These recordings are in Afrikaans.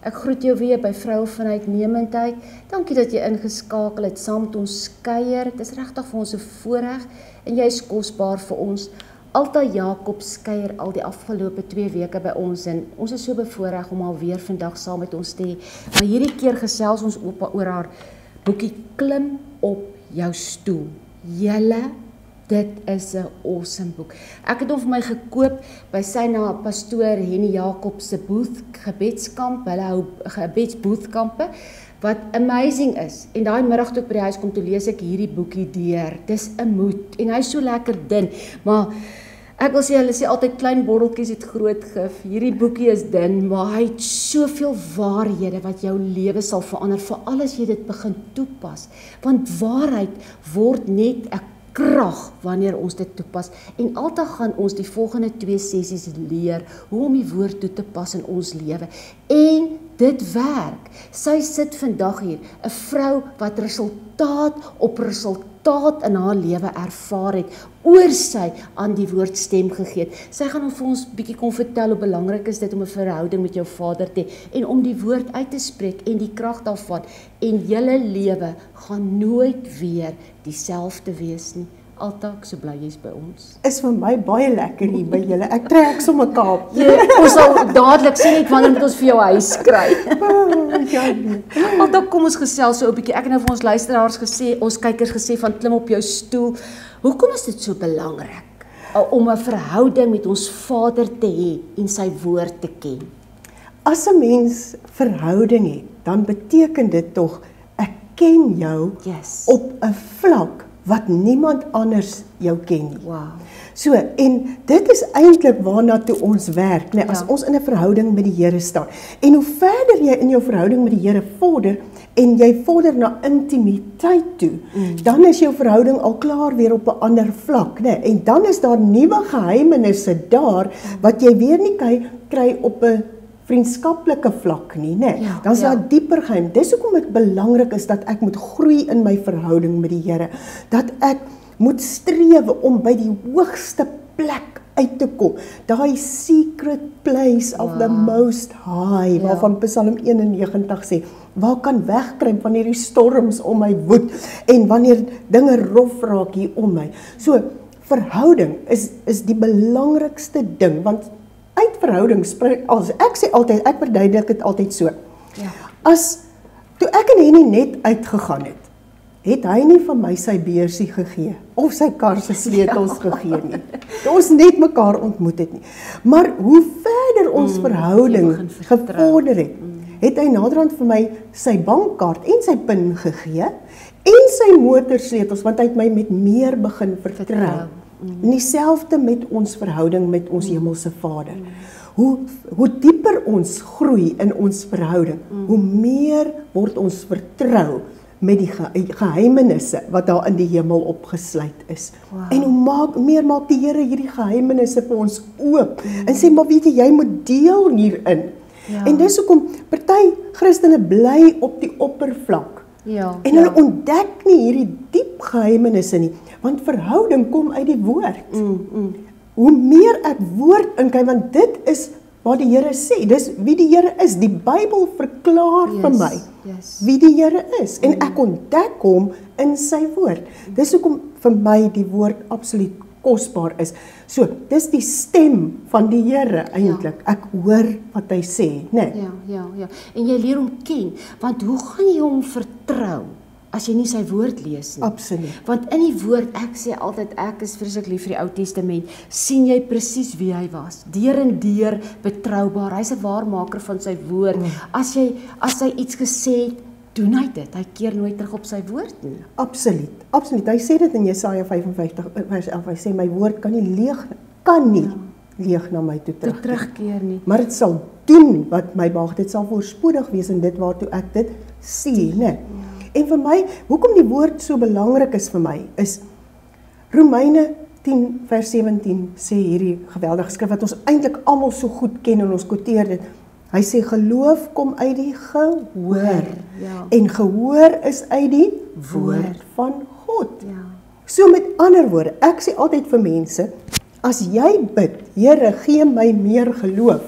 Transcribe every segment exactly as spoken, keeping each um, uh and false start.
Ek groet jou weer by Vroue van Uitnemendheid. Dankie dat jy ingeskakel het saam met ons kuier. Dit is regtig vir ons 'n voorreg en jy is kosbaar vir ons. Alta Jacobs kuier al die afgelope twee weke by ons en ons is so bevoorreg om alweer vandag saam met ons te hê. Maar hierdie keer gesels ons op oor haar boekie Klim op jou stoel. Julle, dit is 'n awesome boek. Ek het hom vir my gekoop by sy na pastoor Henny Jacobs se booth gebedskamp. Hulle hou gebedsbootkampe wat amazing is. En daai middag toe ek by die huis kom, toe lees ek hierdie boekie deur. Dis 'n moed en hy's so lekker dun, maar ek wil sê, hulle sê altyd klein botteltjies het groot gif. Hierdie boekie is dun, maar hy het soveel waarhede wat jou lewe sal verander, veral as jy dit begin toepas. Want waarheid word net 'n krag wanneer ons dit toepas. En altyd gaan ons die volgende twee sessies leer hoe om die woord toe te pas in ons lewe. En dit werk. Sy sit vandag hier, 'n vrou wat resultaat op resultaat in haar lewe ervaar het, oor sy aan die woord stem gegee het. Sy gaan vir ons bietjie kom vertel hoe belangrik is dit om 'n verhouding met jou Vader te hê en om die woord uit te spreek en die krag daarvan. En julle lewe gaan nooit weer dieselfde wees nie. Alta, ek so bly jy's by ons. Is vir my baie lekker hier by julle. Ek trek sommer Kaap. Ja, ons sal dadelik sê net wanneer moet ons vir jou huis kry. Alta, kom ons gesels so 'n bietjie. Ek het nou vir ons luisteraars gesê, ons kykers gesê van klim op jou stoel. Hoekom is dit so belangrik om 'n verhouding met ons Vader te hê en sy woord te ken? As 'n mens verhouding het, dan beteken dit tog ek ken jou yes. op 'n vlak wat niemand anders jou ken nie. Wow. So, en dit is eintlik waarna toe ons werk, nee, as ja. ons in 'n verhouding met die Here staan. En hoe verder jy in jou verhouding met die Here vorder, en jy vorder na intimiteit toe, mm. dan is jou verhouding al klaar weer op 'n ander vlak, nee, en dan is daar nuwe geheimenisse daar, wat jy weer nie kry, kry op 'n vriendskaplike vlak nie, nee. Ja, dan is ja. daar dieper geheim. Dis hoekom dit belangrik is dat ek moet groei in my verhouding met die Here, dat ek moet strewe om by die hoogste plek uit te kom, daai secret place of wow. the most high, ja. waarvan Psalm eenennegentig sê, waar kan wegkruip wanneer die storms om my woed, en wanneer dinge rof raak hier om my. So, verhouding is, is die belangrikste ding, want uit verhouding spreek, as ek sê altyd, ek verduidelik dit altyd so, ja. as, toe ek en Henny net uitgegaan het, het hy nie vir my sy beursie gegee, of sy kar se sleutels ja. gegee nie, toe ons net mekaar ontmoet het nie, maar hoe verder ons mm, verhouding gevorder het, mm. het hy naderhand vir my sy bankkaart en sy pin gegee, en sy motorsleutels, want hy het my met meer begin vertrou. vertrou. En dieselfde met ons verhouding met ons hemelse Vader. Hoe, hoe dieper ons groei in ons verhouding, hoe meer word ons vertrou met die ge geheimenisse wat daar in die hemel opgesluit is. Wow. En hoe maak, meer maak die Here hierdie geheimenisse vir ons oop, mm. en sê, maar weet jy, jy moet deel hierin. Ja. En dis hoekom party Christene bly op die oppervlak, ja, en hulle ja. ontdek nie hierdie diep geheimenisse nie, want verhouding kom uit die woord. Mm, mm. Hoe meer ek woord inkyk, want dit is wat die Here sê, dis wie die Here is. Die Bybel verklaar yes, vir my yes. wie die Here is, en mm. ek ontdek hom in sy woord. Dis hoekom vir my die woord absoluut kosbaar is. So, dis die stem van die Here eintlik. Ja. Ek hoor wat hy sê, né? Nee? Ja, ja, ja. En jy leer hom ken, want hoe gaan jy hom vertrou as jy nie sy woord lees nie? Absoluut. Want in die woord, ek sê altyd, ek is vreeslik lief vir die Ou Testament, sien jy presies wie hy was. Deur en deur betroubaar. Hy's 'n waarmaker van sy woord. Mm. As jy as hy iets gesê het, doen hy dit. Hy keer nooit terug op sy woord nie. Absoluut. Absoluut. Hy sê dit in Jesaja vyf en vyftig vers elf. Hy sê my woord kan nie leeg kan nie ja. leeg na my toe terug. terugkeer nie. Maar dit sal doen wat my behaag. Dit sal voorspoedig wees in dit waartoe ek dit sien, né? Ja. En vir my, hoekom die woord so belangrik is vir my, is Romeine tien vers sewentien sê hierdie geweldige skrif wat ons eintlik almal so goed ken en ons quoteer dit. Hy sê geloof kom uit die gehoor. Ja. En gehoor is uit die woord van God. Ja. So met ander woorde, ek sê altyd vir mense, as jy bid, Here, gee my meer geloof,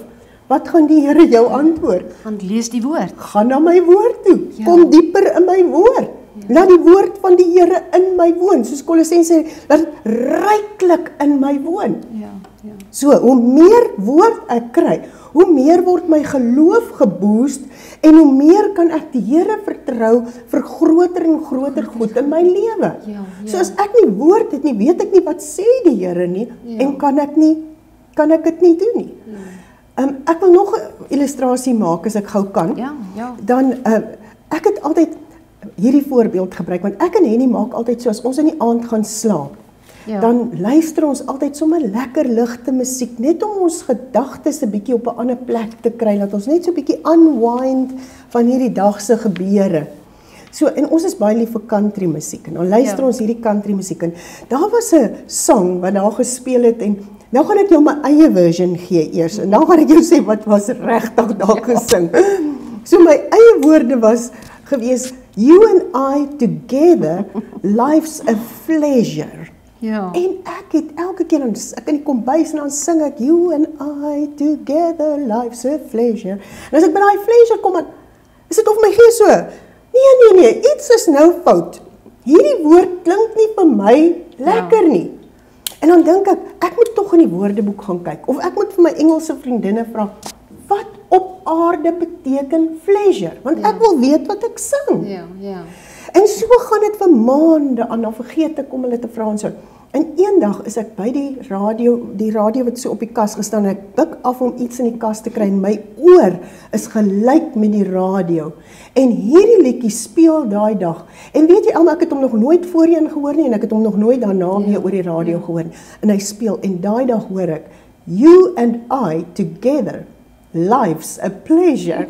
wat gaan die Here jou antwoord? Gaan lees die woord. Gaan na my woord toe. Ja. Kom dieper in my woord. Ja. Laat die woord van die Here in my woon. Soos Kolossense sê, laat dit ryklik in my woon. Ja, ja. So, hoe meer woord ek kry, hoe meer word my geloof geboost en hoe meer kan ek die Here vertrou vir groter en groter goed in my lewe. Ja, ja. So as ek nie woord het nie, weet ek nie wat sê die Here nie Ja. en kan ek nie kan ek dit nie doen nie. Ja. Um, ek wil nog 'n illustrasie maak as ek gou kan. Ja, ja. Dan uh, ek het altyd hierdie voorbeeld gebruik want ek en Henny maak altyd so as ons in die aand gaan slaap. Ja. Dan luister ons altyd sommer lekker ligte musiek, net om ons gedagtes 'n bietjie op 'n ander plek te kry, dat ons net so 'n bietjie unwind van hierdie dag se gebeure. So, en ons is baie lief vir country musiek, en dan luister Ja. ons hierdie country musiek, en daar was 'n song wat daar gespeel het, en nou gaan ek jou my eie version gee eers, en dan gaan ek jou sê wat was regtig daar gesing. So my eie woorde was gewees, you and I together, life's a pleasure. Ja. En ek het elke keer, dan ek in die kombuis en dan sing ek, you and I together, life's a pleasure. En as ek by daai pleasure kom, dan is dit of my gees so, nee, nee, nee, iets is nou fout. Hierdie woord klink nie vir my lekker Ja. nie. En dan dink ek, ek moet tog in die woordeboek gaan kyk, of ek moet vir my Engelse vriendinne vra, wat op aarde beteken pleasure? Want Ja. ek wil weet wat ek sing. Ja, ja. En so gaan dit vir maande aan, dan vergeet ek om hulle te vra en so. En eendag is ek by die radio, die radio wat so op die kas gestaan, en ek buk af om iets in die kas te kry, en my oor is gelyk met die radio. En hierdie liedjie speel daai dag. En weet jy, Alma, ek het hom nog nooit voorheen gehoor nie, en ek het hom nog nooit daarna weer oor die radio gehoor nie. En hy speel, en daai dag hoor ek, you and I together, life's a pleasure.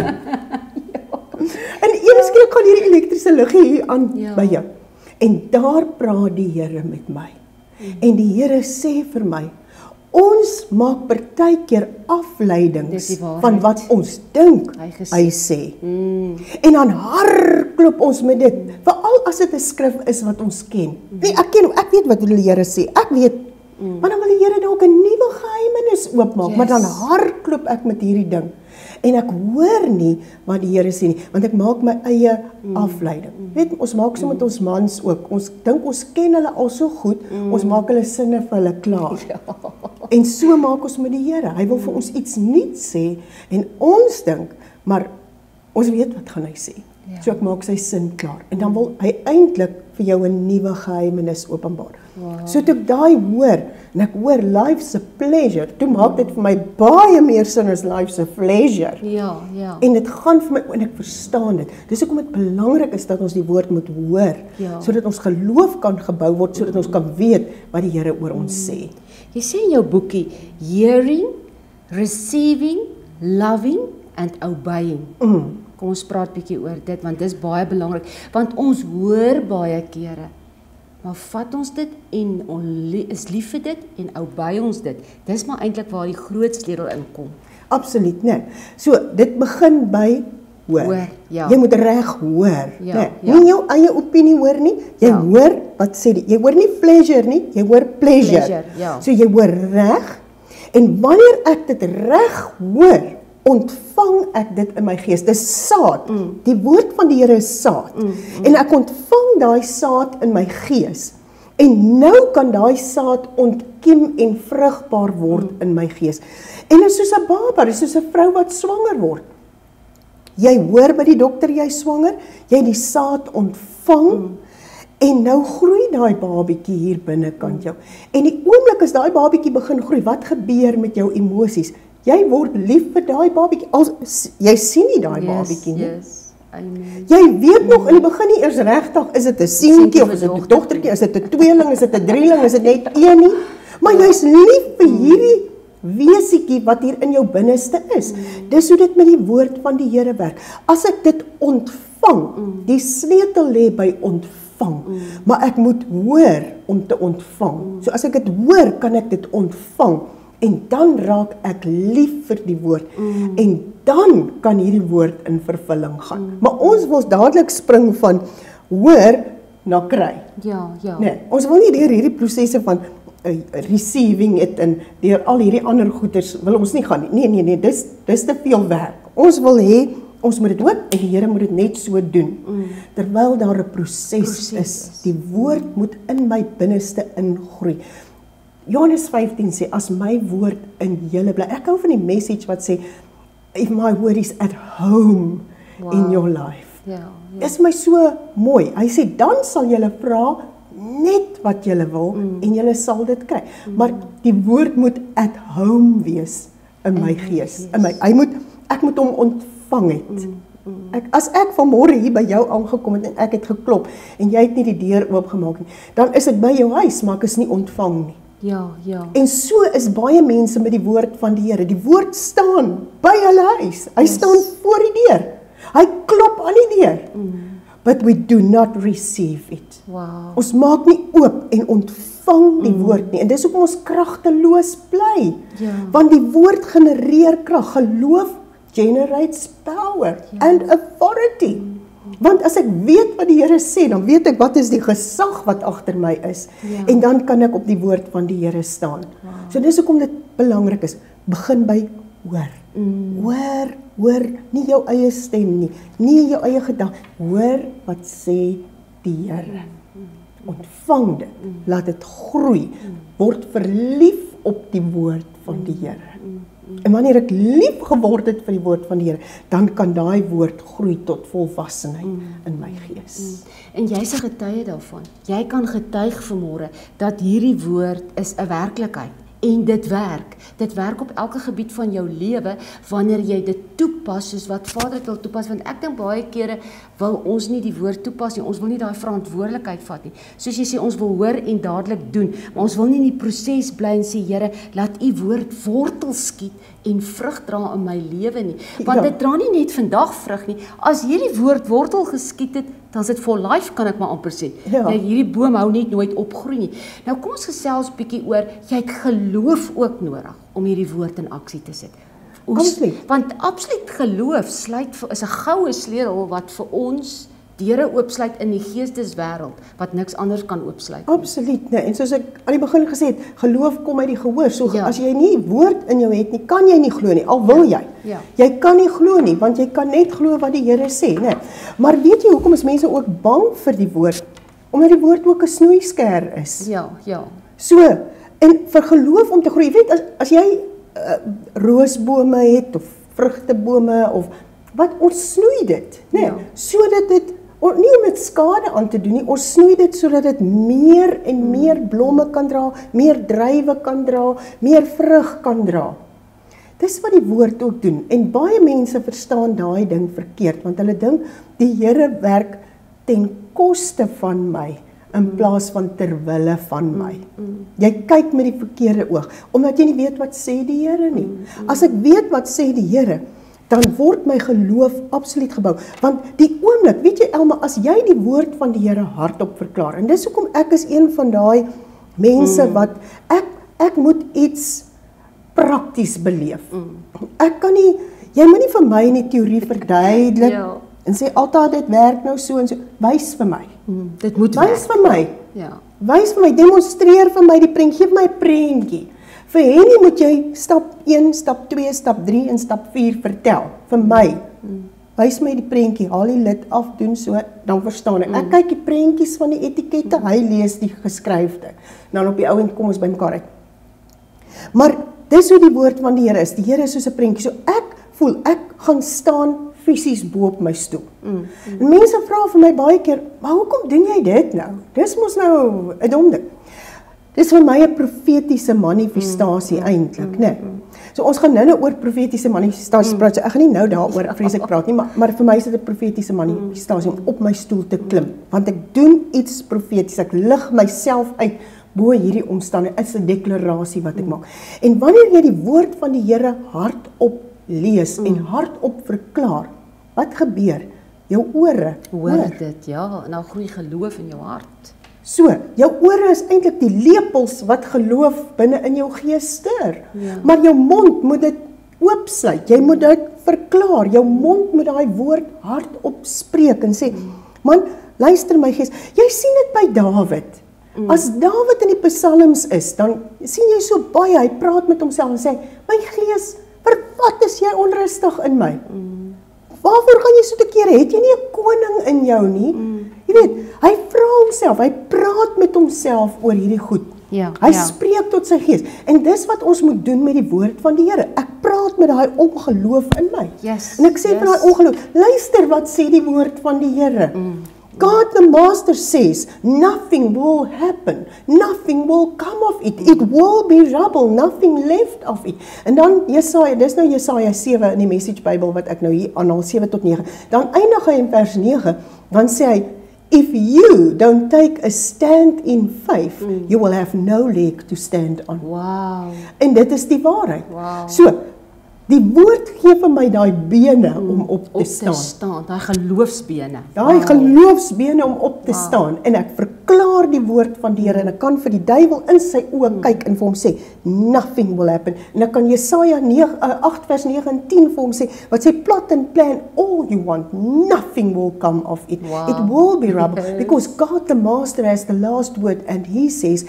En eers skielik gaan hierdie elektriese liggie hier aan Ja. by jou. En daar praat die Here met my. Mm. En die Here sê vir my, ons maak partykeer afleidings Dis die waarheid. van wat ons dink Hy gesê. hy sê. Mm. En dan hardloop ons met dit, veral as dit 'n skrif is wat ons ken. Nee, ek ken, ek weet wat die Here sê. Ek weet, mm. maar dan wil die Here dalk 'n nuwe geheimenis oopmaak, Yes. maar dan hardloop ek met hierdie ding. En ek hoor nie wat die Here sê nie, want ek maak my eie mm. afleiding. Mm. Weet, ons maak so met ons mans ook. Ons dink ons ken hulle al so goed, mm. ons maak hulle sinne vir hulle klaar. Ja. En so maak ons met die Here. Hy wil vir ons iets nuuts sê en ons dink, maar ons weet wat gaan hy sê. Ja. So ek maak sy sin klaar. En dan wil hy eintlik vir jou 'n nuwe geheimenis openbaar. Wow. So toe ek daai hoor, en ek hoor life's a pleasure, toe maak dit vir my baie meer sin as life's a pleasure. Ja, ja. En dit gaan vir my, en ek verstaan dit. Dis hoekom dit belangrik is dat ons die woord moet hoor, Ja. sodat ons geloof kan gebou word, sodat ons kan weet wat die Here oor ons sê. Jy sê in jou boekie, hearing, receiving, loving and obeying. Mm. Kom ons praat bietjie oor dit, want dis baie belangrik. Want ons hoor baie kere, maar vat ons dit en ons is lief vir dit en obey ons dit. Dis maar eintlik waar die groot sleutel inkom. Absoluut, nee. So, dit begin by hoor. Hoor, ja. Jy moet reg hoor, Ja, nee. ja. Nie jou eie opinie hoor nie, jy Ja. hoor wat sê die. Jy hoor nie pleasure nie, jy hoor pleasure. Pleasure, ja. So jy hoor reg, en wanneer ek dit reg hoor, ontvang ek dit in my gees. Dis saad. Mm. Die woord van die Here is saad. Mm, mm. En ek ontvang daai saad in my gees. En nou kan daai saad ontkiem en vrugbaar word mm. in my gees. En dit is soos 'n baba, dit is soos 'n vrou wat swanger word. Jy hoor by die dokter jy is swanger, jy het die saad ontvang, mm. en nou groei daai babietjie hier binnekant jou. En die oomblik as daai babietjie begin groei, wat gebeur met jou emosies? Jy word lief vir daai babietjie. Al jy sien nie daai Yes, babietjie nie. yes. Amen. Jy weet nog in die begin nie eers regtig, is dit 'n seentjie of is dit 'n dogtertjie, is dit 'n tweeling, is dit 'n drieling, is dit net een nie? Maar jy's lief vir hierdie wesietjie wat hier in jou binneste is. Dis hoe dit met die woord van die Here werk. As ek dit ontvang, die sleutel lê by ontvang, maar ek moet hoor om te ontvang. So as ek dit hoor, kan ek dit ontvang. En dan raak ek lief vir die woord. Mm. En dan kan hierdie woord in vervulling gaan. Mm. Maar ons wil dadelik spring van hoor na kry. Ja, ja. Nee, ons wil nie deur hierdie prosesse van uh, receiving it en deur al hierdie ander goeders wil ons nie gaan nie. Nee, nee, nee, dis dis te veel werk. Ons wil hê ons moet dit ook en die Here moet dit net so doen. Mm. Terwyl daar 'n proses, proses is. Die woord moet in my binneste ingroei. Johannes vyftien sê, as my woord in julle bly. Ek hou van die message wat sê, if my word is at home wow. in your life. Ja, ja. Is my so mooi. Hy sê, dan sal julle vra net wat julle wil mm. en julle sal dit kry. Mm. Maar die woord moet at home wees in my gees. In my, hy moet, ek moet hom ontvang het. Mm. Mm. Ek, as ek vanmôre hier by jou aangekom het en ek het geklop en jy het nie die deur oopgemaak nie, dan is dit by jou huis, maar ek is nie ontvang nie. Ja, ja. En so is baie mense met die woord van die Here. Die woord staan by hulle huis. Hy yes. staan voor die deur. Hy klop aan die deur. Mm. But we do not receive it. Wow. Ons maak nie oop en ontvang die mm. woord nie. En dis hoekom ons kragteloos bly. Ja. Want die woord genereer krag. Geloof generates power ja. and authority. Mm. Want as ek weet wat die Here sê, dan weet ek wat is die gesag wat agter my is. Ja. En dan kan ek op die woord van die Here staan. Wow. So dis hoekom dit belangrik is. Begin by hoor. Mm. Hoor, hoor, nie jou eie stem nie, nie jou eie gedagte. Hoor wat sê die Here. Mm. Ontvang dit. Mm. Laat dit groei. Mm. Word verlief op die woord van die Here. Mm. En wanneer ek lief geword het vir die woord van die Here, dan kan daai woord groei tot volwassenheid mm. in my gees. Mm. En jy's 'n getuie daarvan. Jy kan getuig vanmôre dat hierdie woord is 'n werklikheid en dit werk. Dit werk op elke gebied van jou lewe wanneer jy dit toepas soos wat Vader dit wil toepas, want ek dink baie kere wil ons nie die woord toepas nie. Ons wil nie daai verantwoordelikheid vat nie. Soos jy sê, ons wil hoor en dadelik doen, maar ons wil nie in die proses bly en sê, Here, laat u woord wortel skiet en vrug dra in my lewe nie. Want ja. dit dra nie net vandag vrug nie. As hierdie woord wortel geskiet het, dan is dit for life, kan ek maar amper sê. Ja. Nou, hierdie boom hou net nooit opgroei nie. Nou kom ons gesels bietjie oor, jy het geloof ook nodig om hierdie woord in aksie te sit. Absoluut. Want absoluut geloof sluit is 'n goue sleutel wat vir ons deure oopsluit in die geesteswêreld wat niks anders kan oopsluit. Absoluut, nee. En soos ek aan die begin gesê het, geloof kom uit die gehoor. So ja. as jy nie woord in jou het nie, kan jy nie glo nie, al wil jy. Ja. Jy kan nie glo nie, want jy kan net glo wat die Here sê, né? Maar weet jy hoekom is mense ook bang vir die woord? Omdat die woord ook 'n snoeisker is. Ja, ja. So, en vir geloof om te groei, weet as as jy uh, roosbome het of vrugtebome of wat, ons snoei dit, né? Ja. Sodat dit nie om dit skade aan te doen nie, ons snoei dit sodat dit meer en meer blomme kan dra, meer druiwe kan dra, meer vrug kan dra. Dis wat die woord ook doen. En baie mense verstaan daai ding verkeerd, want hulle dink die Here werk ten koste van my in plaas van ter wille van my. Jy kyk met die verkeerde oog, omdat jy nie weet wat sê die Here nie. As ek weet wat sê die Here, dan word my geloof absoluut gebou. Want die oomblik, weet jy Elma, as jy die woord van die Here hardop verklaar, en dis hoekom ek is een van daai mense mm. wat, ek, ek moet iets prakties beleef. Mm. Ek kan nie, jy moet nie vir my in die teorie verduidelik, ja. en sê altyd dit werk nou so en so, wys vir my. Mm. Dit moet wys werk. vir my. Ja. Wys vir my, demonstreer vir my die prentjie, geef my 'n prentjie. Vir Henny moet jy stap een, stap twee, stap drie en stap vier vertel. Vir my. Mm. Wys my die prentjie, haal die lid af, doen so, dan verstaan ek. Mm. Ek kyk die prentjies van die etikette, mm. hy lees die geskryfde. Dan op die ou end kom ons by mekaar uit. Maar dis hoe die woord van die Here is. Die Here is soos 'n prentjie. So ek voel, ek gaan staan fisies bo op my stoel. Mm. Mm. En mense vra vir my baie keer, maar hoekom doen jy dit nou? Dis mos nou 'n dom ding. Dis vir my 'n profetiese manifestasie mm, eintlik, mm, né? Mm. So ons gaan nou-nou oor profetiese manifestasies mm. praat. So ek gaan nie nou daaroor vreeslik praat nie, maar maar vir my is dit 'n profetiese manifestasie mm. om op my stoel te klim, want ek doen iets profeties. Ek lig myself uit bo hierdie omstandighede. Dit is 'n deklarasie wat ek mm. maak. En wanneer jy die woord van die Here hardop lees mm. en hardop verklaar, wat gebeur? Jou ore hoor, hoor dit, ja, en dan groei geloof in jou hart. So, jou ore is eintlik die lepels wat geloof binne in jou gees stir. Ja. Maar jou mond moet dit oopsluit. Jy moet dit verklaar. Jou mond moet daai woord hardop spreek en sê, man, luister my gees. Jy sien dit by Dawid. Mm. As Dawid in die psalms is, dan sien jy so baie, hy praat met homself en sê, my gees, vir wat is jy onrustig in my? Mm. Waarvoor gaan jy so te kere? Het jy nie 'n koning in jou nie? Mm. Jy weet, hy vra homself, hy praat met homself oor hierdie goed. Ja, hy ja. spreek tot sy gees. En dis wat ons moet doen met die woord van die Here. Ek praat met daai ongeloof in my. Yes, en ek sê yes. vir daai ongeloof, luister wat sê die woord van die Here. Mm. God the Master says, nothing will happen, nothing will come of it, it will be rubble, nothing left of it. En dan Jesaja, dis nou Jesaja sewe in die Message Bible wat ek nou hier aanhaal, sewe tot nege, dan eindig hy in vers nege, dan sê hy, if you don't take a stand in faith, mm. you will have no leg to stand on. Wow. En dit is die waarheid. Wow. So, die woord gee vir my daai bene mm, om op te op staan. Te staan, daai geloofsbene. Daai wow. geloofsbene om op te wow. staan. En ek verklaar die woord van die Here en ek kan vir die duiwel in sy oë mm. kyk en vir hom sê, nothing will happen. En ek kan Jesaja agt vers nege en tien vir hom sê, wat sê, plot and plan all you want, nothing will come of it. Wow. It will be rubble, because God the Master has the last word, and he says,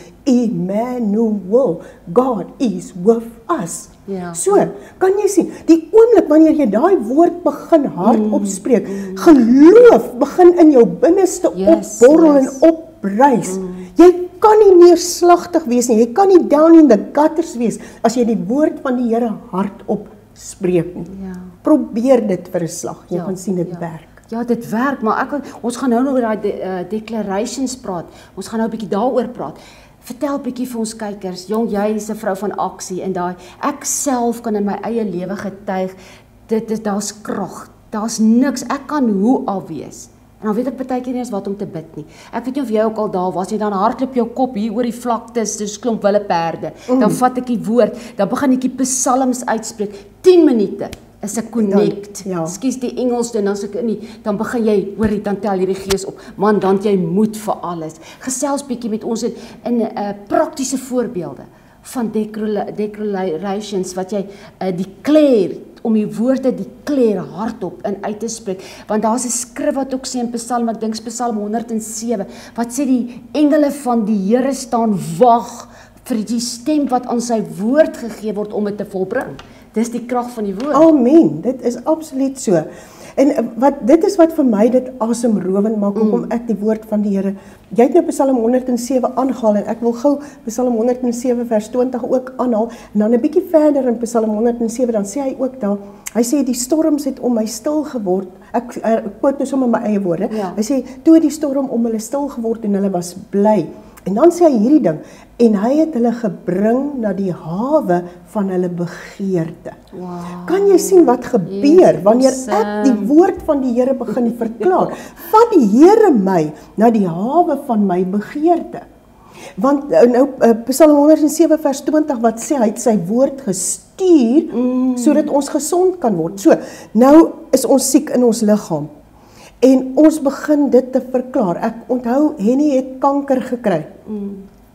Emmanuel, God is with us. Ja. So, kan jy sien, die oomblik wanneer jy daai woord begin hardop mm. spreek, mm. geloof begin in jou binneste yes, opborrel yes. en opreis. Mm. Jy kan nie neerslagtig wees nie, jy kan nie down in the gutters wees, as jy die woord van die Here hardop spreek nie. Ja. Probeer dit vir 'n slag, jy ja, gaan sien dit ja. werk. Ja, dit werk, maar ek, ons gaan nou nog oor daai de, uh, declarations praat, ons gaan nou 'n bietjie daaroor praat. Vertel bietjie vir ons kykers, jong, jy is 'n vrou van aksie en daai ek self kan in my eie lewe getuig, dit is daar's krag. Daar's niks, ek kan hoe al wees. En dan weet ek baie keer nie eens wat om te bid nie. Ek weet nie of jy ook al daar was nie, dan hardloop jou kop hier oor die vlaktes, dis klomp wille perde. Mm. Dan vat ek die woord, dan begin ek die psalms uitspreek. tien minute is ek connect. Dan, ja. Ekskuus die Engels dan as ek nie, dan begin jy hoor jy dan tel hierdie gees op. Man, dan jy moed vir alles. Gesels bietjie met ons in in 'n uh, praktiese voorbeelde van declarations wat jy uh, declare om die woorde declare hardop en uit te spreek. Want daar's 'n skrif wat ook sê in Psalm, ek dink Psalm honderd en sewe, wat sê die engele van die Here staan wag vir die stem wat aan sy woord gegee word om dit te volbring. Dis die krag van die woord. Amen, dit is absoluut so. En wat, dit is wat vir my dit asemrowend maak, hoekom mm. ek die woord van die Here, jy het nou Psalm honderd en sewe aangehaal, en ek wil gou Psalm honderd en sewe vers twintig ook aanhaal, en dan 'n bietjie verder in Psalm honderd en sewe, dan sê hy ook daar, hy sê die storms het om my stil geword, ek, ek quote nou sommer my eie woorde, ja. hy sê, toe het die storm om hulle stil geword en hulle was bly, en dan sê hy hierdie ding, en hy het hulle gebring na die hawe van hulle begeerte. Wow. Kan jy sien wat gebeur yes, wanneer ek die woord van die Here begin verklaar? Vat die Here my na die hawe van my begeerte. Want nou Psalm honderd en sewe vers twintig wat sê hy het sy woord gestuur mm. sodat ons gesond kan word. So, nou is ons siek in ons liggaam. En ons begin dit te verklaar. Ek onthou Henny het kanker gekry. Mm.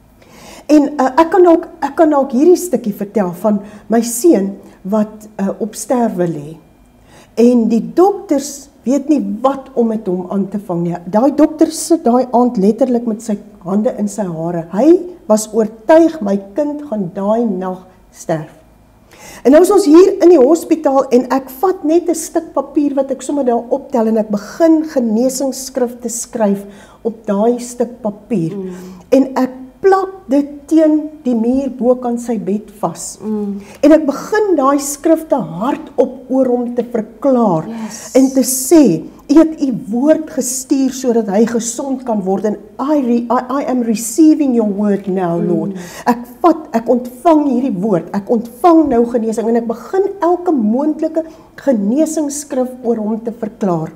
En uh, ek kan ook ek kan ook hierdie stukkie vertel van my seun wat uh, op sterwe lê. En die dokters weet nie wat om met hom aan te vang nie. Daai dokter sit daai aand letterlik met sy hande in sy hare. Hy was oortuig my kind gaan daai nag sterf. En nou is ons hier in die hospitaal en ek vat net 'n stuk papier wat ek sommer daar optel en ek begin genesingsskrifte skryf op daai stuk papier. Mm. En ek plak dit teen die muur bokant sy bed vas. Mm. En ek begin daai skrifte hardop oor hom te verklaar yes. en te sê, U het U woord gestuur sodat hy gesond kan word en I, re, I, I am receiving your word now, Lord. Mm. Ek vat, ek ontvang hierdie woord, ek ontvang nou genesing en ek begin elke moontlike genesingsskrif oor hom te verklaar.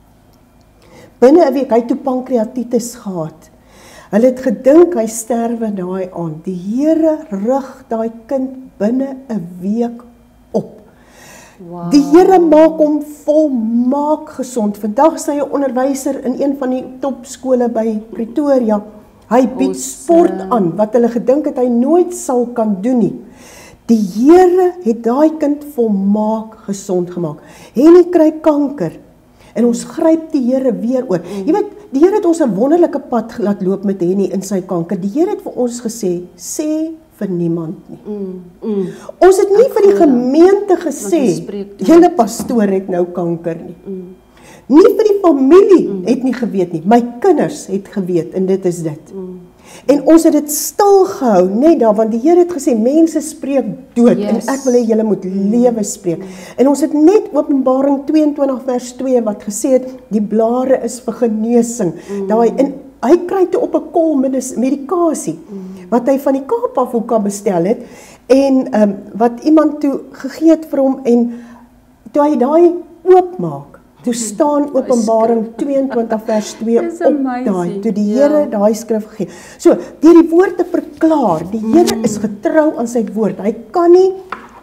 Binne 'n week, hy het toe pankreatitis gehad. Hulle het gedink hy sterwe daai aand. Die Here rig daai kind binne 'n week op. Wow. Die Here maak hom volmaak gesond. Vandag is hy 'n onderwyser in een van die topskole by Pretoria. Hy bied sport aan wat hulle gedink het hy nooit sal kan doen nie. Die Here het daai kind volmaak gesond gemaak. Henny kry kanker. En ons gryp die Here weer oor. Jy weet, die Here het ons 'n wonderlike pad laat loop met Henny in sy kanker. Die Here het vir ons gesê, sê vir niemand nie. Mm, mm. Ons het nie Ek vir die glo dat. gemeente Want gesê, ons spreek toe. julle pastoor het nou kanker nie. Mm. Nie vir die familie mm. het nie geweet nie. My kinders het geweet en dit is dit. Mm. En ons het dit stil gehou, net daar, want die Here het gesê, mense spreek dood, Yes. en ek wil hê julle moet lewe spreek. Mm. En ons het net Openbaring tweeëntwintig vers twee wat gesê het, die blare is vir genesing. Mm. Daai, en hy kry toe op 'n kol medikasie, mm. wat hy van die Kaap af ook kan bestel het, en um, wat iemand toe gegee het vir hom, en toe hy daai oopmaak, toe staan Openbaring tweeëntwintig vers twee Dis op amazing. daai, toe die Ja. Here daai skrif gegee. So, deur die woord te verklaar, die Here mm. is getrou aan sy woord. Hy kan nie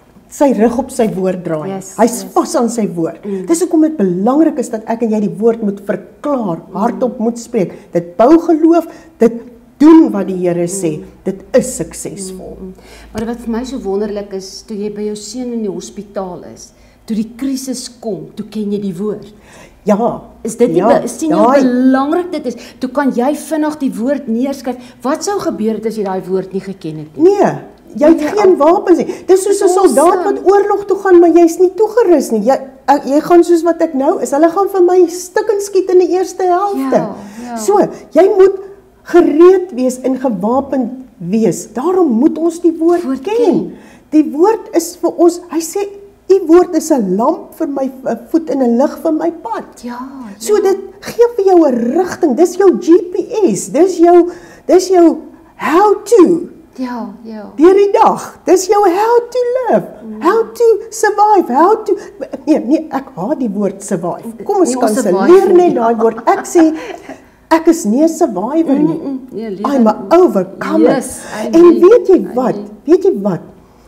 sy rug op sy woord draai. Yes, Hy's yes. vas aan sy woord. Mm. Dis hoekom dit belangrik is dat ek en jy die woord moet verklaar, hardop moet spreek. Dit bou geloof, dit doen wat die Here sê. Mm. Dit is suksesvol. Mm. Maar wat vir my so wonderlik is, toe jy by jou seun in die hospitaal is, toe die krisis kom, toe ken jy die woord. Ja. Is dit nie, ja, sien jy hoe belangrik dit is? Toe kan jy vinnig die woord neerskryf. Wat sou gebeur het as jy daai woord nie geken het nie? Nee, jy het Nee, geen wapens nie. Dis soos 'n soldaat wat oorlog toe gaan, maar jy's nie toegerus nie. Jy ek, jy gaan soos wat ek nou is. Hulle gaan vir my stukkend skiet in die eerste helfte. Ja, ja. So, jy moet gereed wees en gewapend wees. Daarom moet ons die woord, Woord ken. ken. Die woord is vir ons, hy sê, die woord is 'n lamp vir my uh, voet en 'n lig vir my pad. Ja. So dit gee vir jou 'n rigting. Dis jou G P S. Dis jou dis jou how to Ja, ja. deur die dag. Dis jou how to live, mm. how to survive, how to nee, nee, ek haat die woord survive. Kom ons Nee, ons kanselleer survive net nie. daai woord. Ek sê ek is nie 'n survivor nie. Mm, mm, nee, lewe- I'm an overcomer. Yes, I en agree. weet jy I wat? agree. Weet jy wat?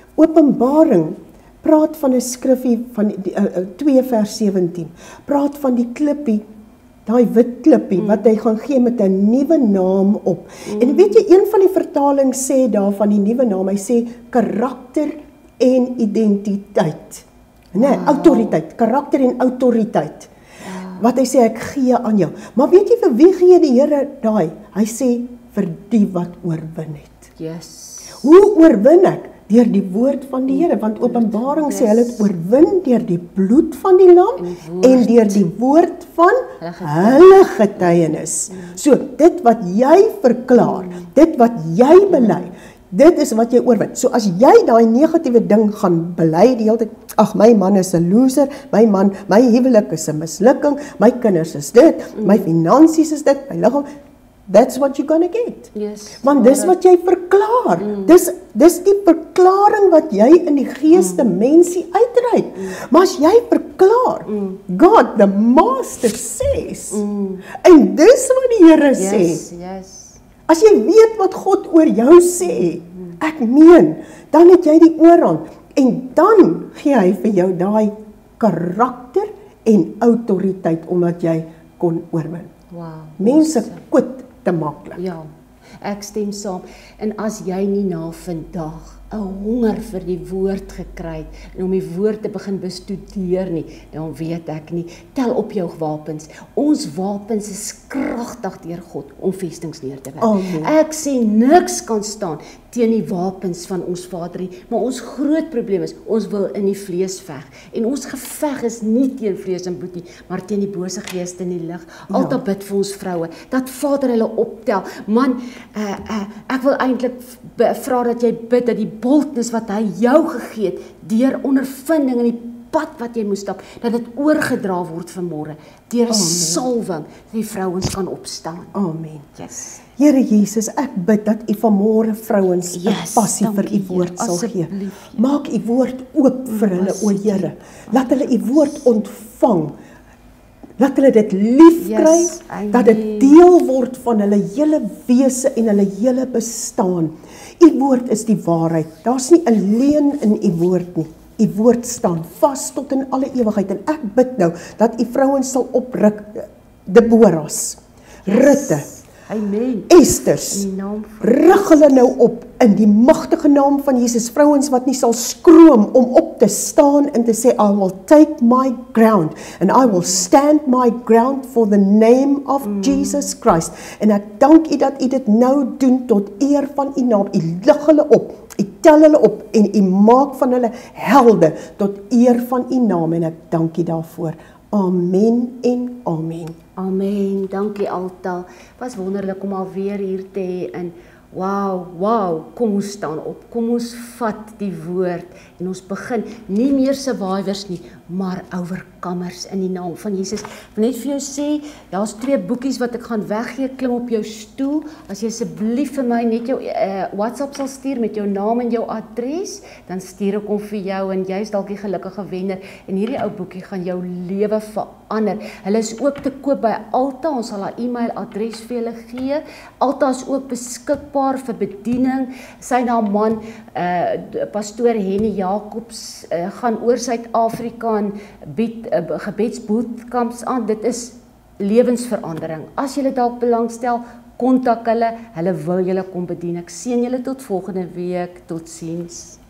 Openbaring praat van 'n skriffie van die, uh, uh, twee vers sewentien. Praat van die klippie, daai wit klippie mm. wat hy gaan gee met 'n nuwe naam op. Mm. En weet jy, een van die vertalings sê daar van die nuwe naam, hy sê karakter en identiteit. Nee, Wow. autoriteit, karakter en autoriteit. Wat hy sê, ek gee aan jou. Maar weet jy vir wie gee die Here daai? Hy sê vir die wat oorwin het. Yes. Hoe oorwin ek? Deur die woord van die Here, want Openbaring sê hulle het oorwin deur die bloed van die lam En die woord. en deur die woord van Hulle getuienis. hulle getuienis. So dit wat jy verklaar, dit wat jy bely, dit is wat jy oorwin. So as jy daai negatiewe ding gaan bely die hele tyd, ag my man is 'n loser, my man, my huwelik is 'n mislukking, my kinders is dit, my finansies is dit, my liggaam, that's what you're gonna get. Yes. Want dis wat jy verklaar. Mm. Dis dis die verklaring wat jy in die gees te mm. mensie uitreik. Mm. Maar as jy verklaar, mm. God the master says. Mm. En dis wat die Here Yes, sê. yes. As jy weet wat God oor jou sê, ek meen, dan het jy die oorhand en dan gee hy vir jou daai karakter en autoriteit omdat jy kon oorwin. Wow. Mense kwit te maklik. Ja, ek stem saam. En as jy nie na vandag 'n honger vir die woord gekry het en om die woord te begin bestudeer nie, dan weet ek nie, tel op jou wapens. Ons wapens is kragtig deur God om vestings neer te werk. Amen. Ek sê niks kan staan teen die wapens van ons Vader nie, maar ons groot probleem is, ons wil in die vlees veg. En ons geveg is nie teen vlees en bloed nie, maar teen die bose geeste in die lig. Altyd bid vir ons vroue, dat Vader hulle optel. Man, uh, uh, ek wil eintlik vra dat jy bid dat die boldness wat hy jou gegee het, deur ondervinding in die pad wat jy moet stap, dat dit oorgedra word vanmôre, deur 'n salwing, dat die vrouens kan opstaan. Amen. Yes. Here Jesus, ek bid dat U vanmôre vrouens 'n Yes, passie vir dankie, U woord Heer. sal gee. Asseblief, Heer. Maak U woord oop vir hulle, o Here. Laat hulle U woord ontvang. Laat hulle dit lief Yes, kry, amen. dat dit deel word van hulle hele wese en hulle hele bestaan. U woord is die waarheid. Daar's nie 'n leuen in U woord nie. U woord staan vas tot in alle ewigheid en ek bid nou dat U vrouens sal opruk, Deborahs, Rutte, Amen. Esters, In die naam van rig hulle nou op in die magtige naam van Jesus. Vrouens wat nie sal skroom om op te staan en te sê, I will take my ground and I will stand my ground for the name of mm. Jesus Christ. En ek dank U dat U dit nou doen tot eer van U naam. U lig hulle op, U tel hulle op en U maak van hulle helde tot eer van U naam en ek dank U daarvoor. Amen en amen. Amen, dankie Alta. Was wonderlik om alweer hier te hê en wow, wow, kom ons staan op, kom ons vat die woord en ons begin nie meer survivors nie, maar overcomers in die naam van Jesus. Ek wil net vir jou sê, daar's twee boekies wat ek gaan weggee, klim op jou stoel, as jy asseblief vir my net jou uh, WhatsApp sal stuur met jou naam en jou adres, dan stuur ek hom vir jou en jy is dalk die gelukkige wenner en hierdie ou boekie gaan jou lewe verander. Hulle is ook te koop by Alta, ons sal haar e-mail adres vir julle gee. Alta is ook beskikbaar vir bediening. Sy na man, uh, pastoor Henny Jacobs, uh, gaan oor Suid-Afrika en bied uh, gebedsbootcamps aan. Dit is lewensverandering. As julle dalk belangstel, kontak hulle, hulle wil julle kom bedien. Ek seën julle tot volgende week. Totsiens.